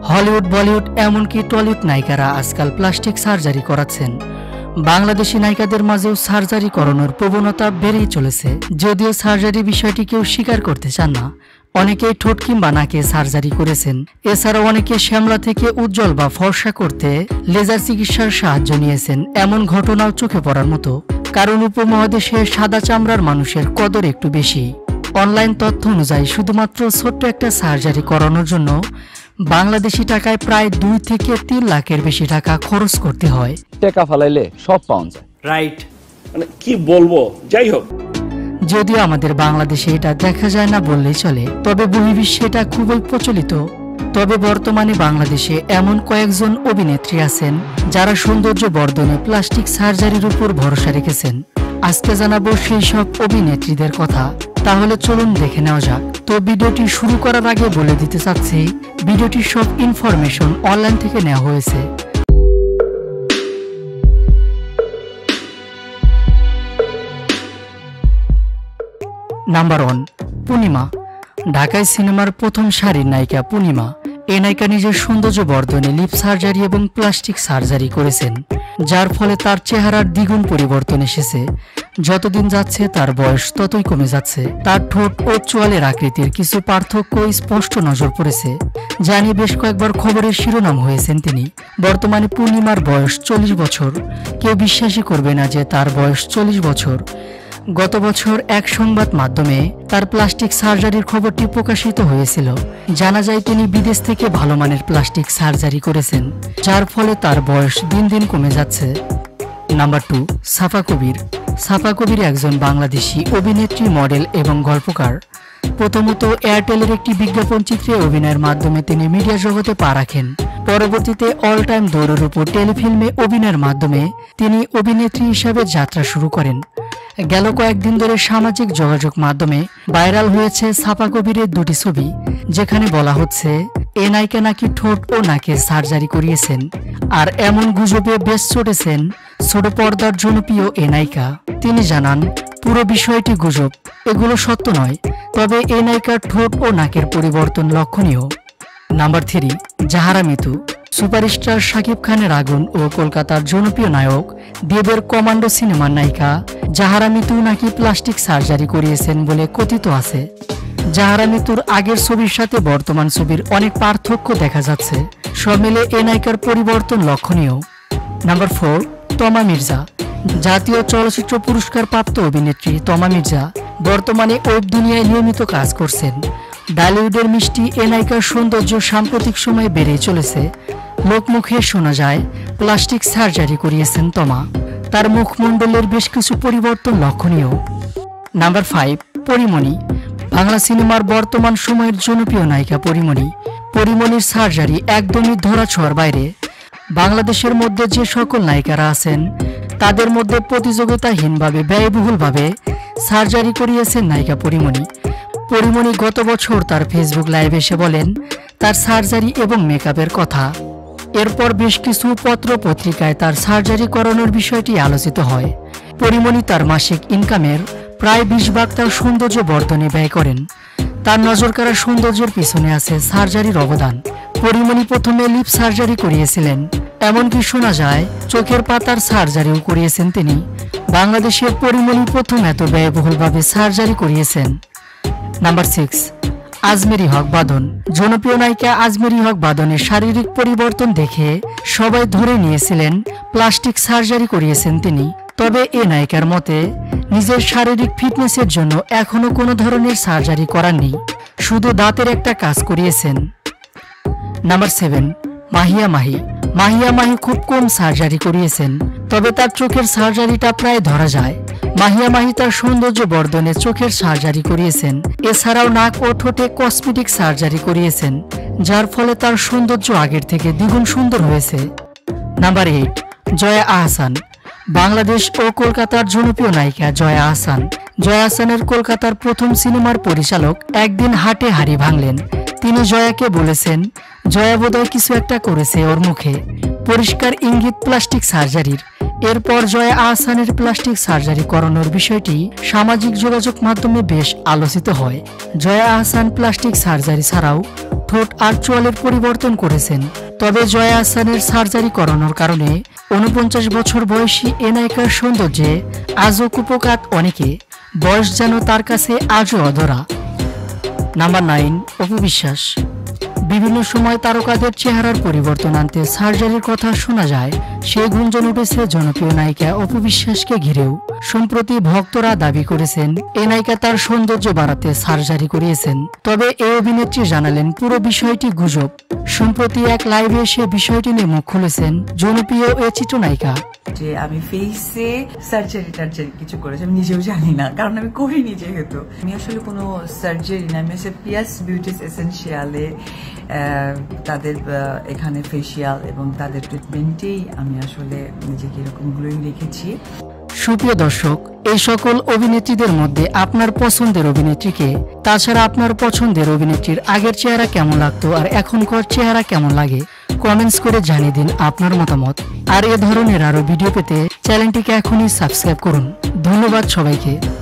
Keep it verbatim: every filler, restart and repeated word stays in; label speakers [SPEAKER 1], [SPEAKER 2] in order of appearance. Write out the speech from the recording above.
[SPEAKER 1] Hollywood, Bollywood এমনকি Tollywood নায়িকারা আজকাল plastic surgery করাচ্ছেন। বাংলাদেশি নায়িকাদের মাঝেও সার্জারি করানোর প্রবণতা বেড়েই চলেছে। যদিও সার্জারি বিষয়টি কেউ স্বীকার করতে চান না। অনেকেই ঠোঁট কিংবা নাকে সার্জারি করেছেন। এছাড়াও অনেকে শ্যামলা থেকে উজ্জ্বল বা ফর্সা করতে লেজার চিকিৎসার সাহায্য নিয়েছেন। এমন ঘটনাও চোখে পড়ার মতো, কারণ উপমহাদেশে সাদা চামড়ার মানুষের কদর একটু বেশি। অনলাইন তথ্য অনুযায়ী শুধুমাত্র ছোট্ট একটা সার্জারি করানোর জন্য বাংলাদেশি টাকায় প্রায় দুই থেকে তিন লাখের বেশি টাকা খরচ করতে হয়।
[SPEAKER 2] টাকা ফালাইলে সব পাওয়া যায়,
[SPEAKER 3] রাইট? মানে কি বলবো, যাই হোক।
[SPEAKER 1] যদিও আমাদের বাংলাদেশে এটা দেখা যায় না বললেই চলে, তবে বহির্বিশ্বে এটা খুবই প্রচলিত। তবে বর্তমানে বাংলাদেশে এমন কয়েকজন অভিনেত্রী আছেন যারা সৌন্দর্য বর্ধনে প্লাস্টিক সার্জারির উপর ভরসা রেখেছেন। আজকে জানাবো সেই সব অভিনেত্রীদের কথা। তাহলে চলুন দেখে নেওয়া যাক। তো ভিডিওটি শুরু করার আগে বলে দিতে চাচ্ছি, ভিডিওটির সব ইনফরমেশন অনলাইন থেকে নেওয়া হয়েছে। Number one, Purnima. ঢাকায় সিনেমার প্রথম সারির নায়িকা পূর্ণিমা। এই নায়িকা নিজের সৌন্দর্য বর্ধনে লিপ সার্জারি এবং প্লাস্টিক সার্জারি করেছেন, যার ফলে তার চেহারার দ্বিগুণ পরিবর্তন এসেছে। যতদিন যাচ্ছে তার বয়স ততই কমে যাচ্ছে। তার ঠোঁট ও চোয়ালের আকৃতির কিছু পার্থক্য স্পষ্ট নজর পড়েছে, যা নিয়ে বেশ কয়েকবার খবরের শিরোনাম হয়েছেন তিনি। বর্তমানে পূর্ণিমার বয়স চল্লিশ বছর। কেউ বিশ্বাসই করবে না যে তার বয়স চল্লিশ বছর। গত বছর এক সংবাদ মাধ্যমে তার প্লাস্টিক সার্জারির খবরটি প্রকাশিত হয়েছিল। জানা যায় তিনি বিদেশ থেকে ভালো মানের প্লাস্টিক সার্জারি করেছেন, যার ফলে তার বয়স দিন দিন কমে যাচ্ছে। নাম্বার টু, সাফা কবির। সাফা কবির একজন বাংলাদেশি অভিনেত্রী, মডেল এবং গল্পকার। প্রথমত এয়ারটেলের একটি বিজ্ঞাপন চিত্রে অভিনয়ের মাধ্যমে তিনি মিডিয়া জগতে পা রাখেন। পরবর্তীতে অল টাইম দৌড়ের উপর টেলিফিল্মে অভিনয়ের মাধ্যমে তিনি অভিনেত্রী হিসাবে যাত্রা শুরু করেন। গেল কয়েকদিন ধরে সামাজিক যোগাযোগ মাধ্যমে ভাইরাল হয়েছে সাফা কবিরের দুটি ছবি, যেখানে বলা হচ্ছে এ নায়িকা নাকি ঠোঁট ও নাকে সার্জারি করিয়েছেন। আর এমন গুজবে বেশ চটেছেন ছোট পর্দার জনপ্রিয় এ নায়িকা। তিনি জানান, পুরো বিষয়টি গুজব, এগুলো সত্য নয়, তবে এ নায়িকার ঠোঁট ও নাকের পরিবর্তন লক্ষণীয়। Number three, Jahara Mitu. Superstar Shakib খানের আগুন ও কলকাতার জনপ্রিয় নায়ক দেবের কমান্ডো সিনেমার নায়িকা জাহারা মিতু নাকি প্লাস্টিক সার্জারি করিয়েছেন বলে কথিত আছে। জাহারা মিতুর আগের ছবির সাথে বর্তমান ছবির অনেক পার্থক্য দেখা যাচ্ছে। সব মিলে এ নায়িকার পরিবর্তন লক্ষণীয়। নাম্বার ফোর, তমা মির্জা। জাতীয় চলচ্চিত্র পুরস্কার প্রাপ্ত অভিনেত্রী তমা মির্জা বর্তমানে ওয়েব দুনিয়ায় নিয়মিত কাজ করছেন। বলিউডের মিষ্টি এ নায়িকার সৌন্দর্য সাম্প্রতিক সময়ে বেড়ে চলেছে। লোকমুখে শোনা যায় প্লাস্টিক সার্জারি করিয়েছেন তমা। তার মুখমণ্ডলের বেশ কিছু পরিবর্তন লক্ষণীয়। Number five, Pori Moni. বাংলা সিনেমার বর্তমান সময়ের জনপ্রিয় নায়িকা পরিমণি। পরিমণির সার্জারি একদমই ধরাছোঁয়ার বাইরে। বাংলাদেশের মধ্যে যে সকল নায়িকারা আছেন তাদের মধ্যে প্রতিযোগিতাহীনভাবে ব্যয়বহুলভাবে সার্জারি করিয়েছেন নায়িকা পরিমণি। পরিমণি গত বছর তার ফেসবুক লাইভে এসে বলেন তার সার্জারি এবং মেকআপের কথা। এরপর বেশ কিছু পত্র পত্রিকায় তার সার্জারি করানোর বিষয়টি আলোচিত হয়। পরিমণি তার মাসিক ইনকামের প্রায় বিশ ভাগ তার সৌন্দর্য বর্ধনে ব্যয় করেন। তার নজরকাড়া সৌন্দর্যের পিছনে আছে সার্জারির অবদান। পরিমণি প্রথমে লিপ সার্জারি করিয়েছিলেন, এমনকি শোনা যায় চোখের পাতার সার্জারিও করিয়েছেন তিনি। বাংলাদেশের পরিমণি প্রথম এত ব্যয়বহুলভাবে সার্জারি করিয়েছেন। Number six, Azmeri Haque Badhon. জনপ্রিয় নায়িকা আজমেরি হক বাঁধনের শারীরিক পরিবর্তন দেখে সবাই ধরে নিয়েছিলেন প্লাস্টিক সার্জারি করিয়েছেন তিনি। তবে এ নায়িকার মতে নিজের শারীরিক ফিটনেসের জন্য এখনো কোনো ধরনের সার্জারি করাননি, শুধু দাঁতের একটা কাজ করিয়েছেন। Number seven, Mahiya Mahi. মাহিয়া মাহি খুব কম সার্জারি করিয়েছেন, তবে তার চোখের সার্জারিটা প্রায় ধরা যায়। মাহিয়া মাহি তার সৌন্দর্য বর্ধনে চোখের সার্জারি করিয়েছেন। এছাড়াও নাক ও ঠোঁটে কসমেটিক সার্জারি করিয়েছেন, যার ফলে তার সৌন্দর্য আগের থেকে দ্বিগুণ সুন্দর হয়েছে। Number eight, Jaya Ahsan. বাংলাদেশ ও কলকাতার জনপ্রিয় নায়িকা জয়া আহসান। জয়া আহসানের কলকাতার প্রথম সিনেমার পরিচালক একদিন হাটে হাড়ি ভাঙলেন। তিনি জয়াকে বলেছেন জয়া বোধহয় কিছু একটা করেছে ওর মুখে। পরিষ্কার ইঙ্গিত প্লাস্টিক সার্জারির। এরপর জয়া আহসানের প্লাস্টিক সার্জারি করানোর বিষয়টি সামাজিক যোগাযোগ মাধ্যমে বেশ আলোচিত হয়। জয়া আহসান প্লাস্টিক সার্জারি ছাড়াও ঠোঁট আর চোয়ালের পরিবর্তন করেছেন। তবে জয়া আহসানের সার্জারি করানোর কারণে উনপঞ্চাশ বছর বয়সী এ নায়িকার সৌন্দর্যে আজও কুপোকাত অনেকে, বয়স যেন তার কাছে আজও অধরা। Number nine, Apu Biswas. বিভিন্ন সময় তারকাদের চেহারার পরিবর্তন আনতে সার্জারির কথা শোনা যায়। সেই গুঞ্জন উঠেছে জনপ্রিয় নায়িকা অপু বিশ্বাসকে ঘিরেও। সম্প্রতি ভক্তরা দাবি করেছেন এই নায়িকা তার সৌন্দর্য বাড়াতে সার্জারি করিয়েছেন। তবে এই অভিনেত্রী জানালেন পুরো বিষয়টি গুজব। সম্প্রতি এক লাইভে এসে বিষয়টি নিয়ে মুখ খুলেছেন জনপ্রিয় এ চিত্রনায়িকা।
[SPEAKER 4] যে আমি ফেসে সার্জারি টার্জারি কিছু করেছি আমি নিজেও জানি না, কারণ আমি করিনি যেহেতু। আমি আসলে কোনো সার্জারি না, আমি আসলে পিয়াস বিউটিস এসেনশিয়ালে তাদের এখানে ফেসিয়াল এবং তাদের ট্রিটমেন্টেই আমি আসলে নিজেকে এরকমগুলোই রেখেছি।
[SPEAKER 1] সুপ্রিয় দর্শক, এই সকল অভিনেত্রীদের মধ্যে আপনার পছন্দের অভিনেত্রীকে, তাছাড়া আপনার পছন্দের অভিনেত্রীর আগের চেহারা কেমন লাগতো আর এখনকার চেহারা কেমন লাগে কমেন্টস করে জানিয়ে দিন আপনার মতামত। আর এ ধরনের আরো ভিডিও পেতে চ্যানেলটিকে এখনই সাবস্ক্রাইব করুন। ধন্যবাদ সবাইকে।